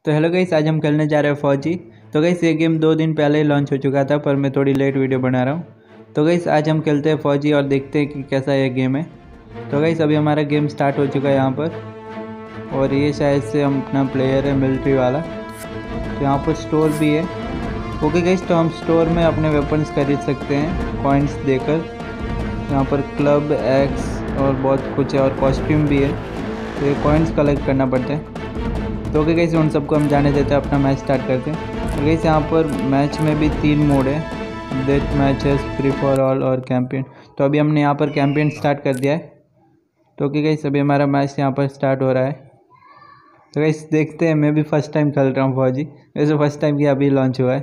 तो hello guys, आज हम खेलने जा रहे हैं फौजी। तो गाइस ये गेम 2 दिन पहले ही लॉन्च हो चुका था, पर मैं थोड़ी लेट वीडियो बना रहा हूँ। तो गाइस आज हम खेलते हैं फौजी और देखते हैं कि कैसा ये गेम है। तो गाइस अभी हमारा गेम स्टार्ट हो चुका है यहाँ पर, और ये शायद से हम अपना प्लेयर है मिलिट्री वाला। तो यहाँ पर स्टोर भी है। ओके गाइस, तो हम स्टोर में अपने वेपन्स खरीद सकते हैं कॉइन्स देकर। यहाँ पर क्लब एक्स और बहुत कुछ है, और कॉस्ट्यूम भी है। तो ये कॉइन्स कलेक्ट करना पड़ता है। तो ओके गाइस, उन सबको हम जाने देते हैं, अपना मैच स्टार्ट करते हैं। तो गाइस यहाँ पर मैच में भी 3 मोड है, death matches, free for all और कैंपेन। तो अभी हमने यहाँ पर कैंपेन स्टार्ट कर दिया है। तो ओके गाइस, अभी हमारा मैच यहाँ पर स्टार्ट हो रहा है। तो गाइस देखते हैं, मैं भी फर्स्ट टाइम खेल रहा हूँ फौजी, वैसे फर्स्ट टाइम की अभी लॉन्च हुआ है।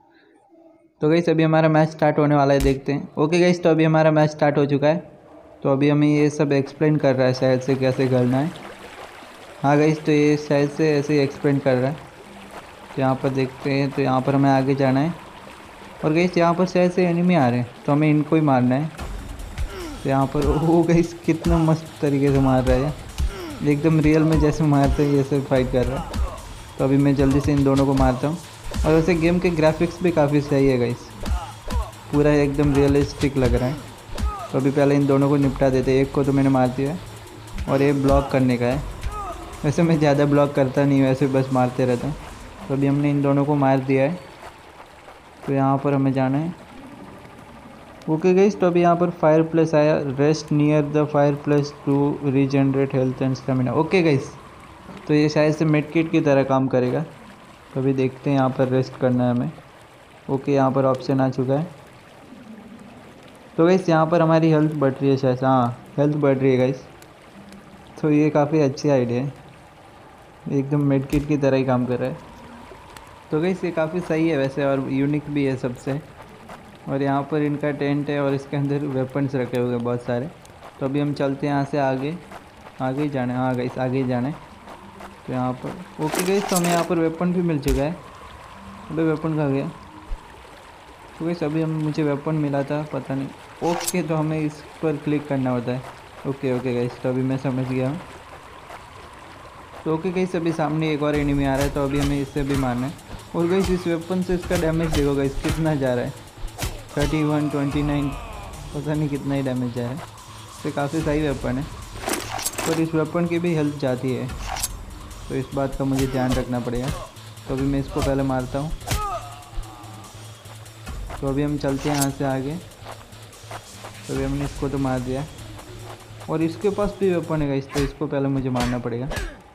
तो गाइस अभी हमारा मैच स्टार्ट होने वाला है, देखते हैं। ओके गाइस, तो अभी हमारा मैच स्टार्ट हो चुका है। तो अभी हमें ये सब एक्सप्लेन कर रहा है शायद से कैसे खेलना है। हाँ गाइस, तो ये शायद से ऐसे ही एक्सप्लेन कर रहा है। तो यहाँ पर देखते हैं, तो यहाँ पर हमें आगे जाना है। और गाइस यहाँ पर शायद से एनिमी आ रहे हैं, तो हमें इनको ही मारना है। तो यहाँ पर ओ गाइस कितना मस्त तरीके से मार रहा है, एकदम रियल में जैसे मारते हैं ऐसे फाइट कर रहा है। तो अभी मैं जल्दी से इन दोनों को मारता हूँ। और वैसे गेम के ग्राफिक्स भी काफ़ी सही है गाइस, पूरा एकदम रियलिस्टिक लग रहा है। तो अभी पहले इन दोनों को निपटा देते हैं। एक को तो मैंने मार दिया है, और ये ब्लॉक करने का है। वैसे मैं ज़्यादा ब्लॉक करता नहीं, वैसे बस मारते रहता हूँ। तो अभी हमने इन दोनों को मार दिया है। तो यहाँ पर हमें जाना है। ओके गाइस, तो अभी यहाँ पर फायर प्लेस आया, rest near the fireplace to regenerate health and stamina. Okay guys, तो ये शायद से मेड किट की तरह काम करेगा। तो अभी देखते हैं, यहाँ पर रेस्ट करना है हमें। ओके, यहाँ पर ऑप्शन आ चुका है। तो गाइस यहाँ पर हमारी हेल्थ बढ़ रही है शायद, हाँ हेल्थ बढ़ रही है गाइस। तो ये काफ़ी अच्छी आइडिया है, एकदम मेड किट की तरह ही काम कर रहा है। तो गाइस ये काफ़ी सही है वैसे, और यूनिक भी है सबसे। और यहाँ पर इनका टेंट है, और इसके अंदर वेपन्स रखे हुए हैं बहुत सारे। तो अभी हम चलते हैं यहाँ से आगे। आगे ही जाना है, हाँ गाइस आगे ही जाना है। तो यहाँ पर ओके गाइस, तो हमें यहाँ पर वेपन भी मिल चुका है। अबे वेपन कहाँ गया? तो गाइस अभी मुझे वेपन मिला था, पता नहीं। ओके, तो हमें इस पर क्लिक करना होता है। ओके ओके गाइस, तो अभी मैं समझ गया हूँ। तो ओके गाइस, अभी सामने एक और एनिमी आ रहा है, तो अभी हमें इससे भी मारना है। और गाइस इस वेपन से इसका डैमेज देखो गाइस कितना जा रहा है, 31, 29, पता नहीं कितना ही डैमेज जा रहा है। तो काफ़ी सही वेपन है, पर इस वेपन की भी हेल्थ जाती है, तो इस बात का मुझे ध्यान रखना पड़ेगा। तो अभी मैं इसको पहले मारता हूँ। तो अभी हम चलते हैं यहाँ से आगे। तो अभी हमने इसको तो मार दिया, और इसके पास भी वेपन है गाइस, तो इसको पहले मुझे मारना पड़ेगा।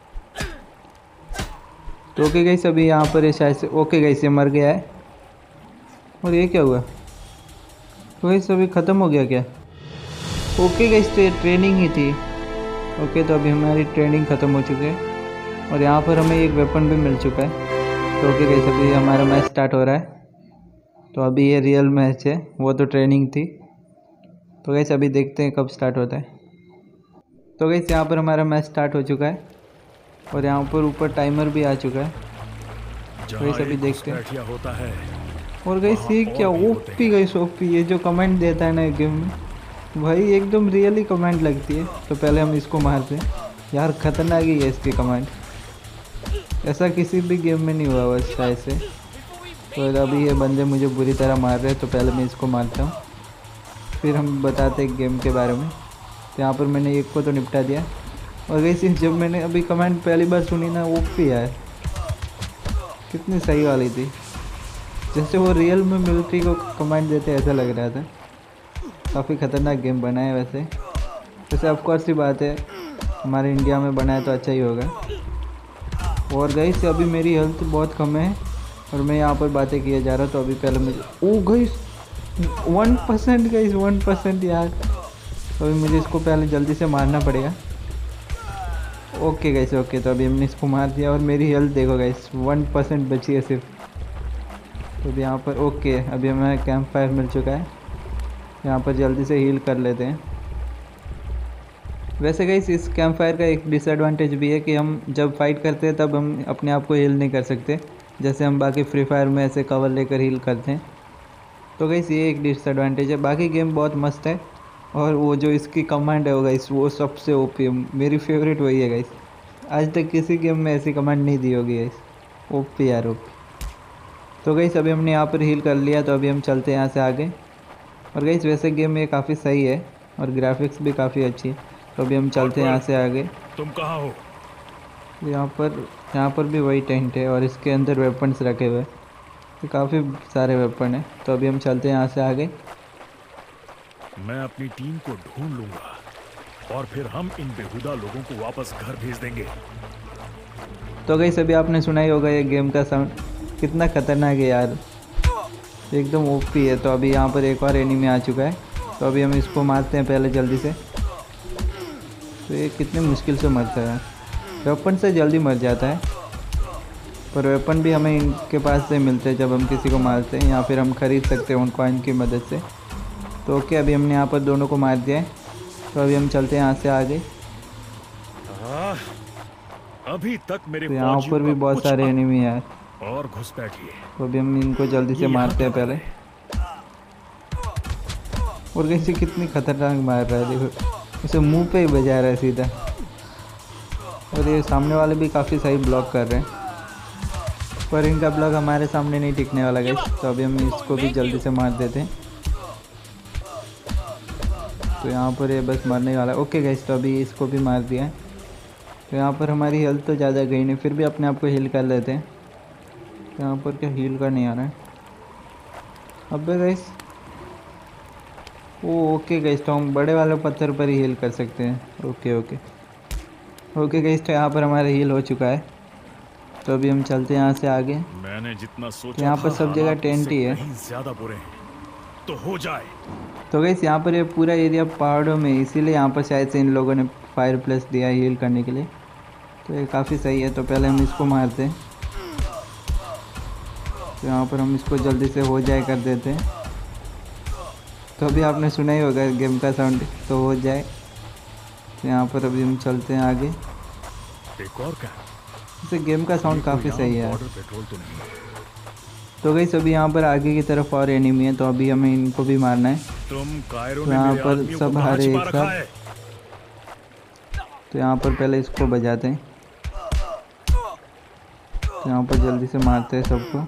तो ओके गाइस, अभी यहाँ पर ये शायद से ओके गाइस ये मर गया है। और ये क्या हुआ? तो गाइस अभी ख़त्म हो गया क्या? ओके गाइस, तो ये ट्रेनिंग ही थी। ओके, तो अभी हमारी ट्रेनिंग ख़त्म हो चुकी है, और यहाँ पर हमें एक वेपन भी मिल चुका है। तो ओके गाइस, अभी हमारा मैच स्टार्ट हो रहा है। तो अभी ये रियल मैच है, वो तो ट्रेनिंग थी। तो गाइस अभी देखते हैं कब स्टार्ट होता है। तो गाइस यहाँ पर हमारा मैच स्टार्ट हो चुका है, और यहाँ पर ऊपर टाइमर भी आ चुका है। तो गाइस अभी देखते हैं। होता है और गाइस ये क्या ओपी गाइस, ओपी ये जो कमेंट देता है ना गेम में, भाई एकदम रियली कमेंट लगती है। तो पहले हम इसको मारते हैं यार, खतरनाक ही है इसकी कमेंट, ऐसा किसी भी गेम में नहीं हुआ बस शायद से। तो अभी ये बंदे मुझे बुरी तरह मार रहे हैं, तो पहले मैं इसको मारता हूँ, फिर हम बताते हैं गेम के बारे में। तो यहाँ पर मैंने एक को तो निपटा दिया। और गाइस जब मैंने अभी कमेंट पहली बार सुनी ना, ओपी यार कितनी सही वाली थी, जैसे वो रियल में मिलिट्री को कमांड देते ऐसा लग रहा था। काफ़ी ख़तरनाक गेम बना है वैसे ऑफकोर्स ही बात है, हमारे इंडिया में बना है तो अच्छा ही होगा। और गाइस अभी मेरी हेल्थ बहुत कम है, और मैं यहाँ पर बातें किए जा रहा हूँ। तो अभी पहले मुझे ओ गाइस 1% गाइस, 1% यार। तो अभी मुझे इसको पहले जल्दी से मारना पड़ेगा। ओके गाइस, ओके, तो अभी हमने इसको मार दिया, और मेरी हेल्थ देखो गाइस 1% बची है सिर्फ। तो अभी यहाँ पर ओके, अभी हमें कैंप फायर मिल चुका है। यहाँ पर जल्दी से हील कर लेते हैं। वैसे गाइस इस कैंप फायर का एक डिसएडवांटेज भी है कि हम जब फाइट करते हैं तब हम अपने आप को हील नहीं कर सकते, जैसे हम बाकी फ्री फायर में ऐसे कवर लेकर हील करते हैं। तो गाइस ये एक डिसएडवांटेज है, बाकी गेम बहुत मस्त है। और वो जो इसकी कमांड है वो गाइस वो सबसे ओपी है, मेरी फेवरेट वही है गाइस। आज तक किसी गेम में ऐसी कमांड नहीं दी होगी गाइस, ओपी यार ओपी। तो गाइस अभी हमने यहाँ पर हील कर लिया, तो अभी हम चलते हैं यहाँ से आगे। और गाइस वैसे गेम ये काफ़ी सही है और ग्राफिक्स भी काफ़ी अच्छी है। तो अभी हम चलते हैं यहाँ से आगे। तुम कहाँ हो? यहाँ पर भी वही टेंट है और इसके अंदर वेपन्स रखे हुए हैं, तो काफ़ी सारे वेपन हैं। तो अभी हम चलते हैं यहाँ से आगे। मैं अपनी टीम को ढूंढ लूंगा और फिर हम इन बेहुदा लोगों को वापस घर भेज देंगे। तो गाइस अभी आपने सुना ही होगा ये गेम का साउंड कितना खतरनाक है यार, एकदम ओपी है। तो अभी यहाँ पर एक और एनिमी आ चुका है, तो अभी हम इसको मारते हैं पहले जल्दी से। तो ये कितनी मुश्किल से मरता है, वेपन से जल्दी मर जाता है, पर वेपन भी हमें इनके पास से मिलते हैं जब हम किसी को मारते हैं, या फिर हम ख़रीद सकते हैं उन कॉइन की मदद से। तो ओके अभी हमने यहाँ पर दोनों को मार दिया है। तो अभी हम चलते हैं यहाँ से आगे। अभी तक मेरे तो यहाँ पर भी बहुत सारे एनिमी यार, और घुसपैठिए। तो अभी हम इनको जल्दी से मारते हैं पहले। और कैसे कितनी खतरनाक मार रहा है, देखो उसे मुंह पे ही बजा रहा है सीधा। और ये सामने वाले भी काफ़ी सही ब्लॉक कर रहे हैं, पर इनका ब्लॉक हमारे सामने नहीं टिकने वाला गाइस। तो अभी हम इसको भी जल्दी से मार देते हैं। तो यहाँ पर ये बस मरने वाला है। ओके गाइस, तो अभी इसको भी मार दिया है। तो यहाँ पर हमारी हेल्थ तो ज़्यादा गई नहीं, फिर भी अपने आप को हील कर लेते हैं। तो यहाँ पर क्या हील का नहीं आ रहा है। अबे गाइस, ओके गाइस, तो हम बड़े वाले पत्थर पर ही हील कर सकते हैं। ओके ओके ओके गाइस, तो यहाँ पर हमारा हील हो चुका है। तो अभी हम चलते हैं यहाँ से आगे। मैंने जितना सोचा तो यहाँ पर सब जगह टेंट ही है, ज्यादा बुरे हैं तो हो जाए। तो गाइस यहाँ पर ये पूरा एरिया पहाड़ों में, इसीलिए यहाँ पर शायद से इन लोगों ने फायर प्लस दिया है हील करने के लिए। तो ये काफ़ी सही है। तो पहले हम इसको मारते हैं। तो यहाँ पर हम इसको जल्दी से हो जाए कर देते हैं। तो अभी आपने सुना ही होगा गेम का साउंड, तो हो जाए। तो यहाँ पर अभी हम चलते हैं आगे। एक और क्या? इसे गेम का साउंड काफ़ी सही है। पेट्रोल तो नहीं। तो गाइस अभी यहाँ पर आगे की तरफ और एनिमी है, तो अभी हमें इनको भी मारना है। तुम कायरो तो ने यहाँ मेरे पर आदमियों सब को कहाँ हारे छिपा एक रखा साथ। है? तो यहाँ पर पहले इसको बजाते हैं। तो यहाँ पर जल्दी से मारते हैं सबको।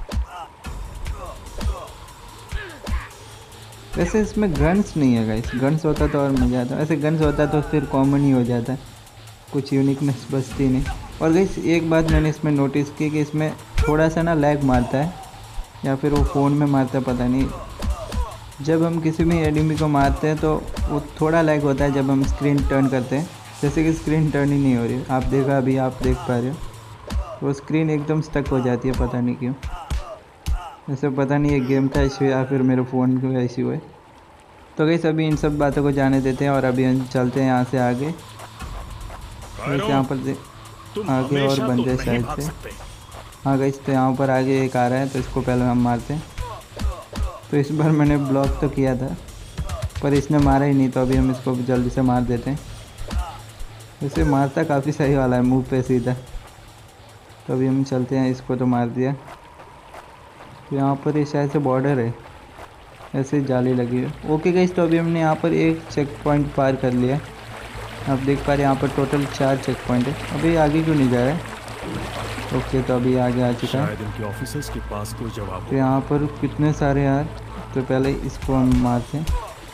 वैसे इसमें गन्स नहीं है गाइस, गन्स होता तो और मज़ा आता। ऐसे गन्स होता तो फिर कॉमन ही हो जाता, कुछ यूनिकनेस बचती नहीं। और गाइस एक बात मैंने इसमें नोटिस की कि इसमें थोड़ा सा ना लैग मारता है, या फिर वो फ़ोन में मारता है, पता नहीं। जब हम किसी भी एनिमी को मारते हैं तो वो थोड़ा लैग होता है जब हम स्क्रीन टर्न करते हैं, जैसे कि स्क्रीन टर्न ही नहीं हो रही। आप देखा, अभी आप देख पा रहे हो, वो स्क्रीन एकदम स्टक हो जाती है, पता नहीं क्यों। वैसे पता नहीं ये गेम का इशू है या फिर मेरे फ़ोन का इशू है। तो गाइस अभी इन सब बातों को जाने देते हैं और अभी हम चलते हैं यहाँ से आगे। वैसे यहाँ पर आगे और बंदे शायद से। हाँ गाइस, तो यहाँ पर आगे एक आ रहा है, तो इसको पहले हम मारते हैं। तो इस बार मैंने ब्लॉक तो किया था, पर इसने मारा ही नहीं, तो अभी हम इसको जल्दी से मार देते हैं। वैसे मारता काफ़ी सही वाला है, मुँह पे सीधा। तो अभी हम चलते हैं, इसको तो मार दिया। तो यहाँ पर ये शायद से बॉर्डर है, ऐसे जाली लगी है। ओके गाइस, तो अभी हमने यहाँ पर एक चेक पॉइंट पार कर लिया। आप देख पा रहे हैं यहाँ पर टोटल 4 चेक पॉइंट है। अभी आगे क्यों नहीं जा रहा है? ओके, तो अभी आगे आ चुका है। इनके ऑफिसर्स के पास कोई जवाब तो यहाँ पर कितने सारे यार। तो पहले इसको हम मारते हैं,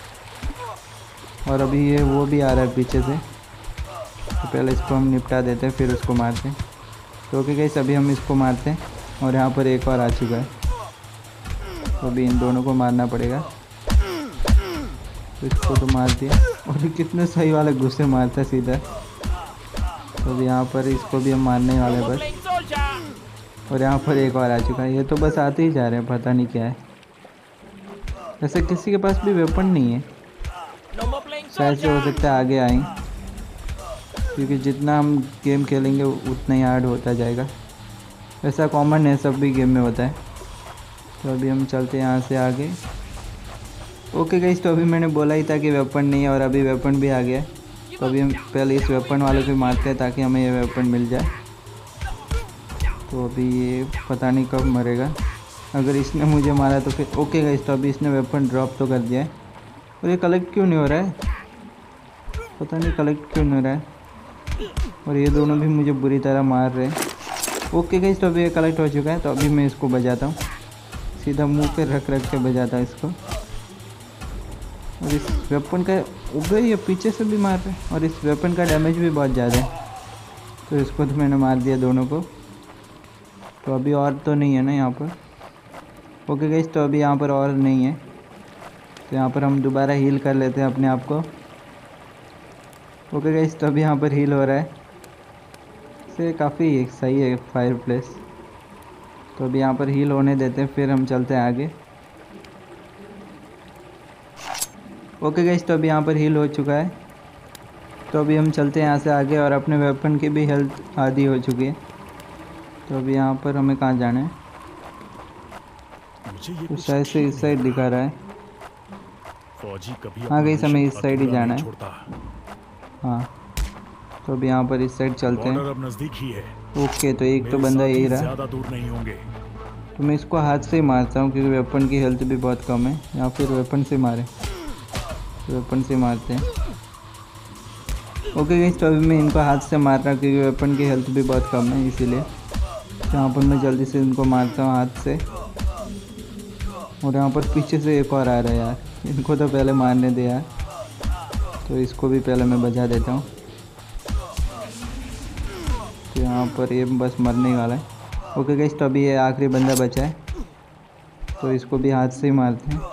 और अभी ये वो भी आ रहा है पीछे से, तो पहले इसको हम निपटा देते हैं, फिर उसको मारते हैं। तो ओके गाइस, अभी हम इसको मारते हैं, और यहाँ पर एक और आ चुका है। तो अभी इन दोनों को मारना पड़ेगा। तो इसको तो मार दिया, और ये कितने सही वाले गुस्से मारता है सीधा। तो अभी यहाँ पर इसको भी हम मारने वाले हैं बस। और यहाँ पर एक और आ चुका है। ये तो बस आते ही जा रहे हैं, पता नहीं क्या है। वैसे किसी के पास भी वेपन नहीं है, शायद से हो सकता है आगे आएँ, क्योंकि जितना हम गेम खेलेंगे उतना ही हार्ड होता जाएगा। ऐसा कॉमन है, सब भी गेम में होता है। तो अभी हम चलते हैं यहाँ से आगे। ओके गाइस, तो अभी मैंने बोला ही था कि वेपन नहीं है, और अभी वेपन भी आ गया है। तो अभी हम पहले इस वेपन वाले को मारते हैं ताकि हमें ये वेपन मिल जाए। तो अभी ये पता नहीं कब मरेगा, अगर इसने मुझे मारा तो फिर। ओके गाइस, तो अभी इसने वेपन ड्रॉप तो कर दिया है, और ये कलेक्ट क्यों नहीं हो रहा है, पता नहीं कलेक्ट क्यों नहीं हो रहा है। और ये दोनों भी मुझे बुरी तरह मार रहे हैं। ओके गाइस, तो अभी ये कलेक्ट हो चुका है। तो अभी मैं इसको बजाता हूँ, सीधा मुंह पे रख के बजाता हूँ इसको। और इस वेपन का उबे ये पीछे से भी मार रहे हैं, और इस वेपन का डैमेज भी बहुत ज़्यादा है। तो इसको तो मैंने मार दिया दोनों को। तो अभी और तो नहीं है ना यहाँ पर। ओके गाइस, तो अभी यहाँ पर और नहीं है। तो यहाँ पर हम दोबारा हील कर लेते हैं अपने आप को। ओके गाइस, तो अभी यहाँ पर हील हो रहा है। से काफ़ी सही है फायर प्लेस। तो अभी यहाँ पर हील होने देते हैं, फिर हम चलते हैं आगे। ओके गाइस, तो अभी यहाँ पर हील हो चुका है। तो अभी हम चलते हैं यहाँ से आगे, और अपने वेपन की भी हेल्थ आधी हो चुकी है। तो अभी यहाँ पर हमें कहाँ जाना है? तो शायद से इस साइड दिखा रहा है। हाँ गाइस, हमें इस साइड ही जाना है। हाँ, तो अभी यहाँ पर इस साइड चलते हैं। अब नजदीक ही है। ओके, तो एक तो बंदा यही रहा। ज़्यादा दूर नहीं होंगे। तो मैं इसको हाथ से ही मारता हूँ, क्योंकि वेपन की हेल्थ भी बहुत कम है। या फिर वेपन से मारे, तो वेपन से मारते हैं। ओके गाइस, तो अभी मैं इनको हाथ से मार रहा हूँ, क्योंकि वेपन की हेल्थ भी बहुत कम है, इसीलिए। यहाँ पर मैं जल्दी से इनको मारता हूँ हाथ से। और यहाँ पर पीछे से एक और आ रहा है यार, इनको तो पहले मारने दे यार। तो इसको भी पहले मैं बजा देता हूँ। तो यहाँ पर ये बस मरने ही वाला है। ओके गाइस, तो अभी ये आखिरी बंदा बचा है। तो इसको भी हाथ से ही मारते हैं।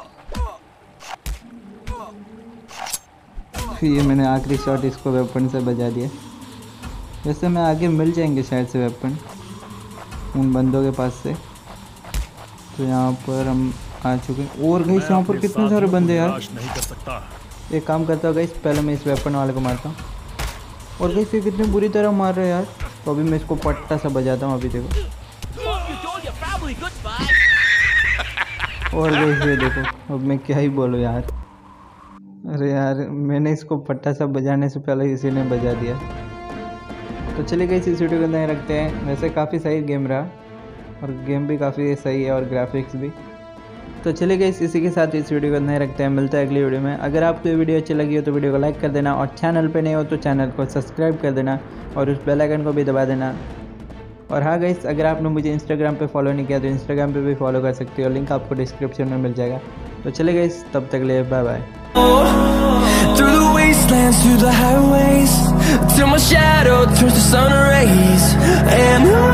तो ये मैंने आखिरी शॉट इसको वेपन से बजा दिया। वैसे मैं आगे मिल जाएंगे शायद से वेपन उन बंदों के पास से। तो यहाँ पर हम आ चुके हैं। और गाइस, यहाँ पर कितने सारे बंदे यार। एक काम करता हूँ गाइस, पहले मैं इस वेपन वाले को मारता हूँ। और गाइस, ये कितनी बुरी तरह मार रहा है यार। तो अभी मैं इसको पट्टा सा बजाता हूँ। अभी देखो, और गाइस ये देखो, अब मैं क्या ही बोलूँ यार। अरे यार, मैंने इसको पट्टा सा बजाने से पहले इसी ने बजा दिया। तो चलिए गाइस, इस वीडियो को नहीं रखते हैं। वैसे काफ़ी सही गेम रहा, और गेम भी काफ़ी सही है, और ग्राफिक्स भी। तो चलिए गाइस, इसी के साथ इस वीडियो को नहीं रखते हैं। मिलता है अगली वीडियो में। अगर आपको ये वीडियो अच्छी लगी हो तो वीडियो को लाइक कर देना, और चैनल पे नहीं हो तो चैनल को सब्सक्राइब कर देना, और उस बेल आइकन को भी दबा देना। और हाँ गाइस, अगर आपने मुझे इंस्टाग्राम पे फॉलो नहीं किया तो इंस्टाग्राम पे भी फॉलो कर सकते हो, लिंक आपको डिस्क्रिप्शन में मिल जाएगा। तो चलिए गाइस, तब तक लिए bye bye. Through the wastelands, through the highways, till my shadow turns to sun rays, and